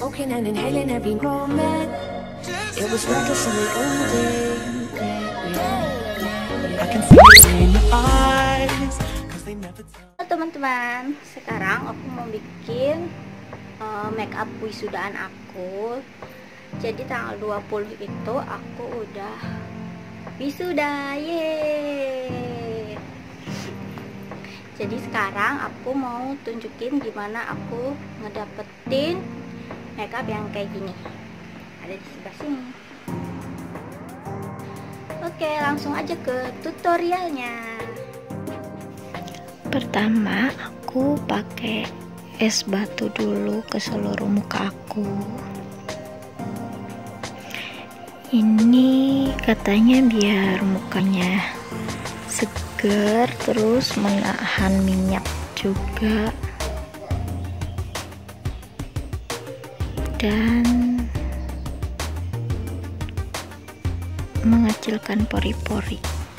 smoking and inhaling every moment. It was reckless and we owned it. I can see it in your eyes. Halo teman-teman, sekarang aku mau bikin make up wisudaan aku. Jadi tanggal 20 itu aku udah wisuda, yeay. Jadi sekarang aku mau tunjukin gimana aku ngedapetin makeup yang kayak gini. Ada di sebelah sini. Oke, langsung aja ke tutorialnya. Pertama, aku pakai es batu dulu ke seluruh muka aku. Ini katanya biar mukanya segar, terus menahan minyak juga, dan mengecilkan pori-pori.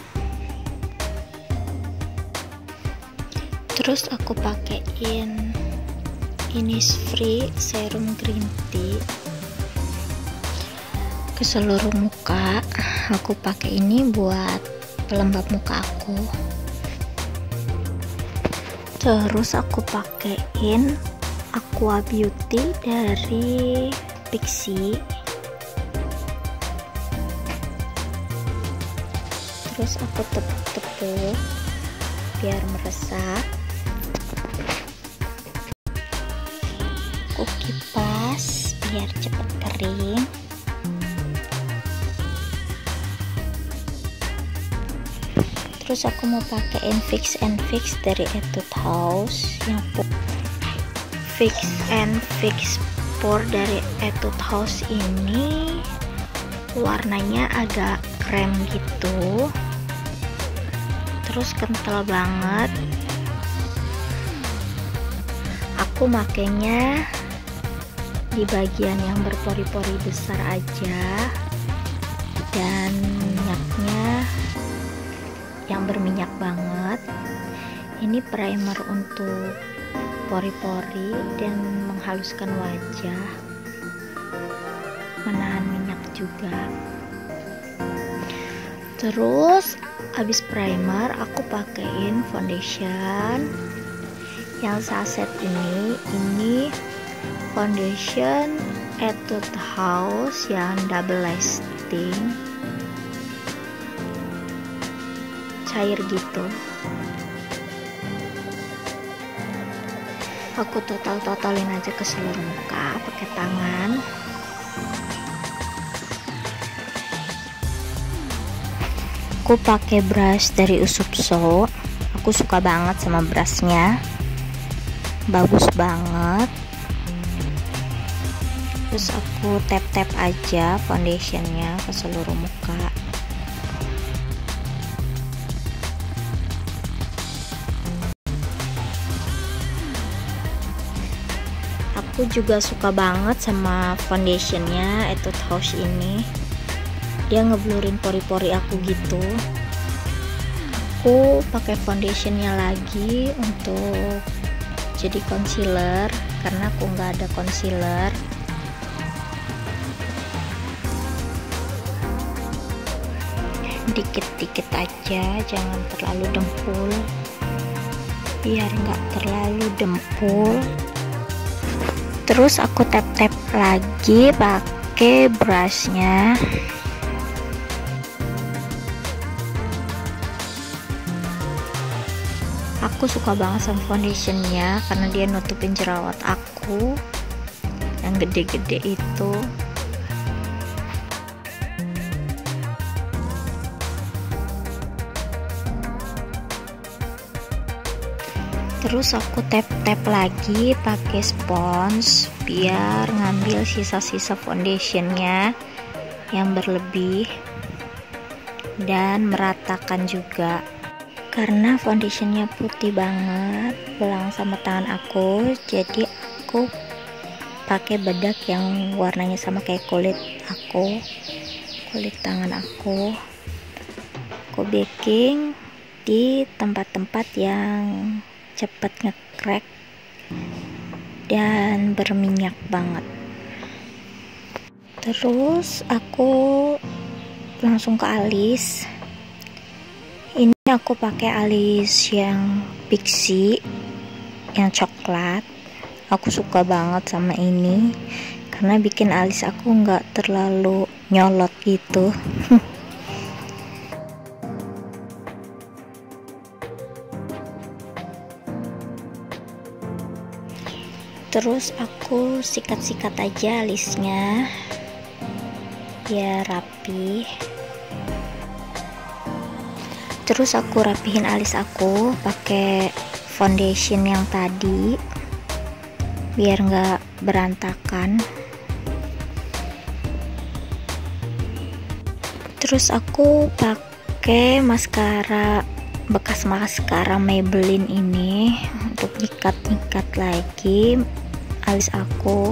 Terus aku pakein Innisfree serum green tea ke seluruh muka. Aku pakai ini buat pelembab muka aku. Terus aku pakein Aqua Beauty dari Pixi. Terus aku tepuk-tepuk biar meresap. Aku kipas biar cepat kering. Terus aku mau pakai Fix and Fix dari Etude House yang Fix and Fix Pore dari Etude House ini warnanya agak krem gitu, terus kental banget. Aku makainya di bagian yang berpori-pori besar aja, dan minyaknya yang berminyak banget. Ini primer untuk pori-pori dan menghaluskan wajah, menahan minyak juga. Terus habis primer aku pakein foundation yang saset ini foundation Etude House yang double lasting, cair gitu. Aku totalin aja ke seluruh muka pakai tangan. Aku pakai brush dari Usub So. Aku suka banget sama brushnya, bagus banget. Terus aku tap aja foundationnya ke seluruh muka. Aku juga suka banget sama foundationnya Etude House ini. Dia ngeblurin pori-pori aku gitu. Aku pakai foundationnya lagi untuk jadi concealer karena aku nggak ada concealer. Dikit-dikit aja, jangan terlalu dempul, biar nggak terlalu dempul. Terus aku tap lagi pakai brushnya. Aku suka banget sama foundationnya karena dia nutupin jerawat aku yang gede-gede itu. Terus aku tap lagi pakai spons biar ngambil sisa-sisa foundationnya yang berlebih dan meratakan juga. Karena foundationnya putih banget belang sama tangan aku, jadi aku pakai bedak yang warnanya sama kayak kulit tangan aku. Aku baking di tempat-tempat yang cepet nge-crack dan berminyak banget. Terus aku langsung ke alis. Ini aku pakai alis yang pixie yang coklat. Aku suka banget sama ini karena bikin alis aku nggak terlalu nyolot gitu. Terus aku sikat-sikat aja alisnya biar rapi. Terus aku rapihin alis aku pakai foundation yang tadi biar nggak berantakan. Terus aku pakai maskara bekas maskara Maybelline ini untuk nyikat-nyikat lagi alis aku.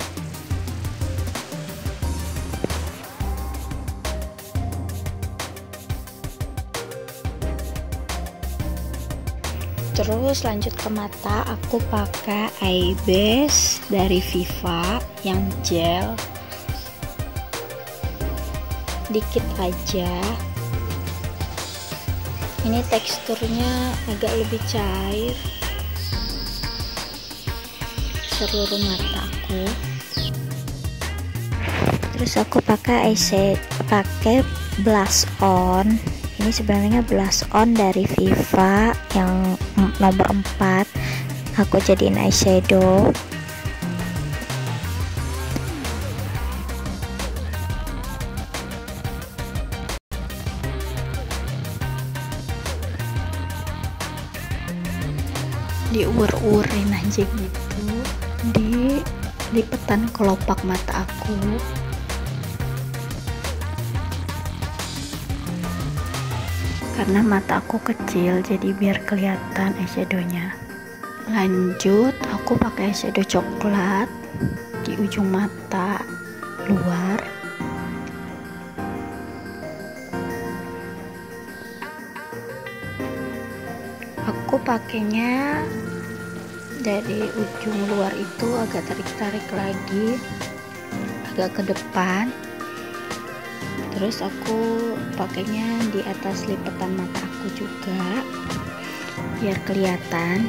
Terus lanjut ke mata, aku pakai eye base dari Viva yang gel, dikit aja. Ini teksturnya agak lebih cair seluruh mata aku. Terus aku pakai eyeshadow, pakai blush on. Ini sebenarnya blush on dari Viva yang nomor 4. Aku jadiin eyeshadow. Diur-urin aja gitu di lipetan kelopak mata aku. Karena mata aku kecil, jadi biar kelihatan eyeshadownya. Lanjut, aku pakai eyeshadow coklat di ujung mata luar. Aku pakainya dari ujung luar itu agak tarik-tarik lagi, agak ke depan. Terus aku pakainya di atas lipatan mata aku juga biar kelihatan.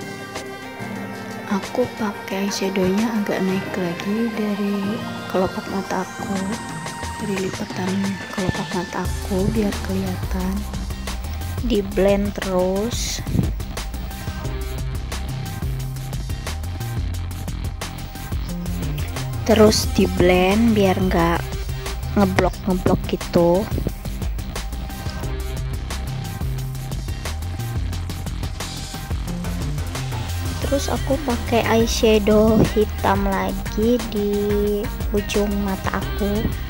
Aku pakai shadownya agak naik lagi dari kelopak mata aku, dari lipatan kelopak mata aku biar kelihatan. Di blend terus. Terus di blend biar nggak ngeblok gitu. Terus aku pakai eyeshadow hitam lagi di ujung mata aku.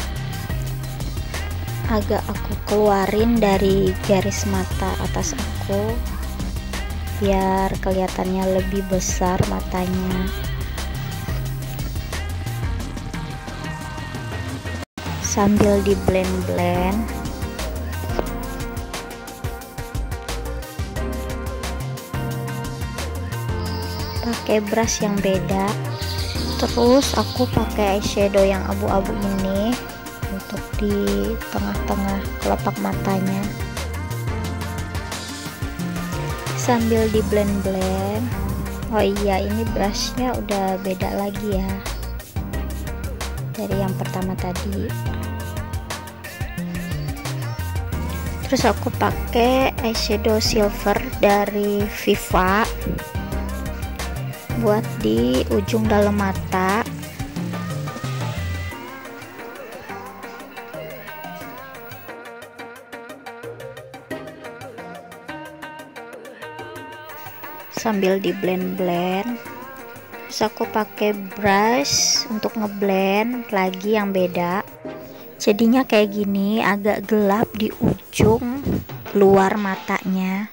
Agak aku keluarin dari garis mata atas aku biar kelihatannya lebih besar matanya. Sambil di blend-blend. Pakai brush yang beda. Terus aku pakai eyeshadow yang abu-abu ini untuk di tengah-tengah kelopak matanya. Sambil di blend-blend. Oh iya, ini brushnya udah beda lagi ya dari yang pertama tadi. Terus aku pakai eyeshadow silver dari Viva buat di ujung dalam mata. Sambil di blend-blend. Terus aku pakai brush untuk ngeblend lagi yang beda. Jadinya kayak gini, agak gelap di ujung luar matanya.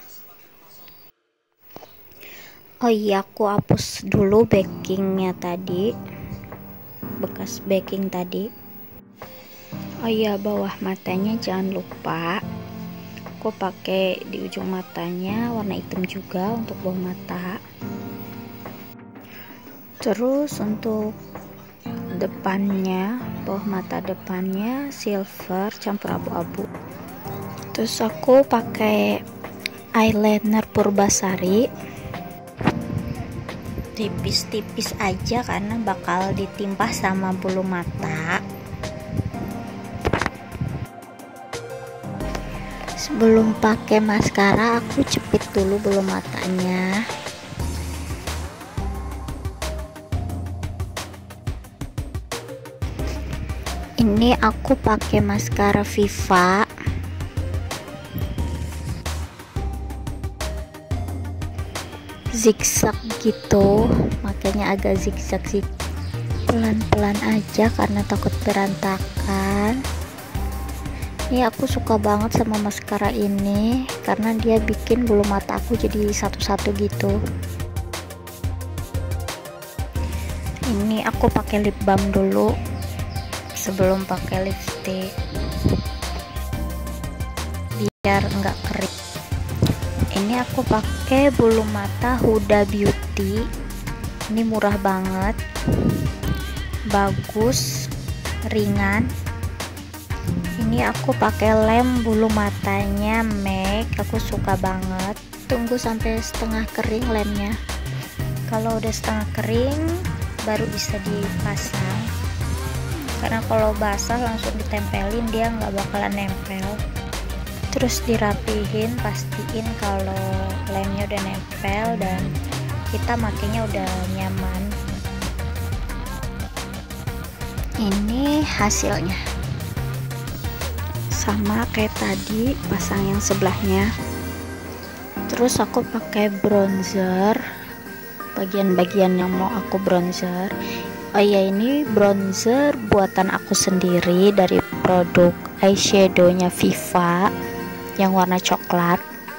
Oh iya, aku hapus dulu backingnya tadi, bekas backing tadi. Oh iya, bawah matanya jangan lupa aku pakai di ujung matanya warna hitam juga untuk bawah mata. Terus untuk depannya bawah mata depannya silver campur abu-abu. Terus aku pakai eyeliner Purbasari, tipis-tipis aja karena bakal ditimpah sama bulu mata. Sebelum pakai maskara, aku jepit dulu bulu matanya. Ini aku pakai maskara Viva. Zigzag gitu, makanya agak zigzag sih. Pelan-pelan aja karena takut berantakan. Ini aku suka banget sama maskara ini karena dia bikin bulu mata aku jadi satu-satu gitu. Ini aku pakai lip balm dulu sebelum pakai lipstick biar enggak kering. Ini aku pakai bulu mata Huda Beauty. Ini murah banget, bagus, ringan. Ini aku pakai lem bulu matanya MAC, aku suka banget. Tunggu sampai setengah kering lemnya. Kalau udah setengah kering baru bisa dipasang, karena kalau basah langsung ditempelin dia nggak bakalan nempel. Terus dirapihin, pastiin kalau lemnya udah nempel dan kita makainya udah nyaman. Ini hasilnya sama kayak tadi, pasang yang sebelahnya. Terus aku pakai bronzer, bagian-bagian yang mau aku bronzer. Oh iya, ini bronzer buatan aku sendiri dari produk eyeshadownya Viva yang warna coklat.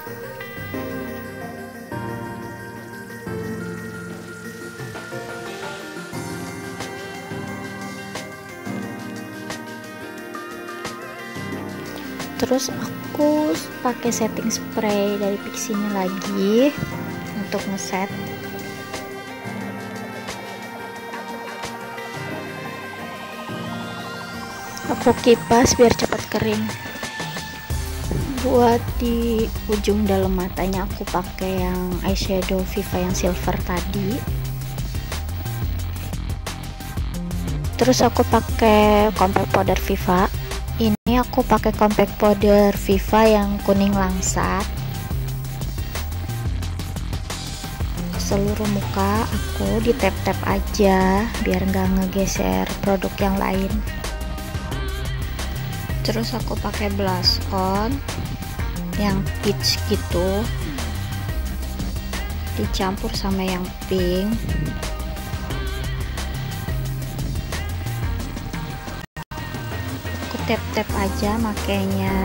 Terus aku pakai setting spray dari Pixi-nya lagi untuk ngeset. Aku kipas biar cepat kering. Buat di ujung dalam matanya aku pakai yang eyeshadow Viva yang silver tadi. Terus aku pakai compact powder Viva. Ini aku pakai compact powder Viva yang kuning langsat. Seluruh muka aku di tap-tap aja biar nggak ngegeser produk yang lain. Terus aku pakai blush on yang peach gitu, dicampur sama yang pink. Aku tap-tap aja makainya.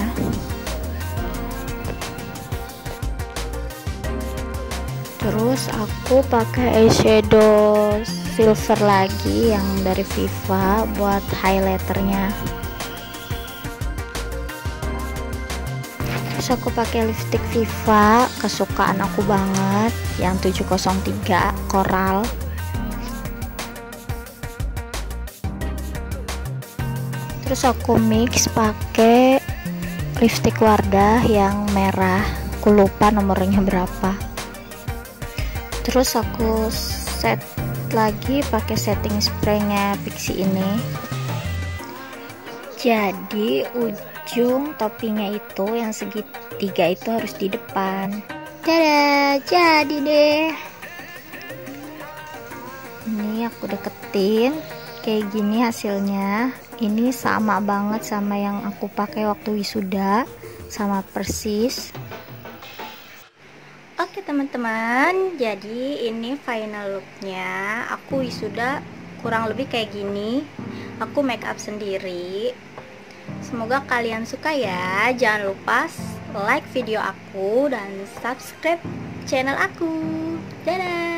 Terus aku pakai eyeshadow silver lagi yang dari Viva buat highlighternya. Terus aku pakai lipstick Viva kesukaan aku banget yang 703 coral. Terus aku mix pakai lipstick Wardah yang merah, aku lupa nomornya berapa. Terus aku set lagi pakai setting spraynya Pixi ini. Jadi ujung toppingnya itu yang segitiga itu harus di depan. Dadah, jadi deh. Ini aku deketin, kayak gini hasilnya. Ini sama banget sama yang aku pakai waktu wisuda, sama persis. Oke teman-teman, jadi ini final looknya. Aku wisuda kurang lebih kayak gini. Aku make up sendiri. Semoga kalian suka ya. Jangan lupa like video aku dan subscribe channel aku. Dadah.